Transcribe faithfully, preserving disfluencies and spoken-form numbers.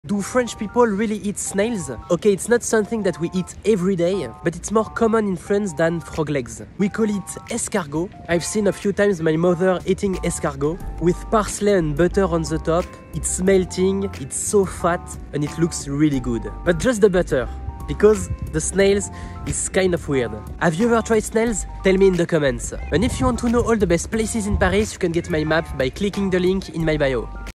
Do French people really eat snails? Okay, it's not something that we eat every day, but it's more common in France than frog legs. We call it escargot. I've seen a few times my mother eating escargot with parsley and butter on the top. It's melting, it's so fat, and it looks really good. But just the butter, because the snails is kind of weird. Have you ever tried snails? Tell me in the comments. And if you want to know all the best places in Paris, you can get my map by clicking the link in my bio.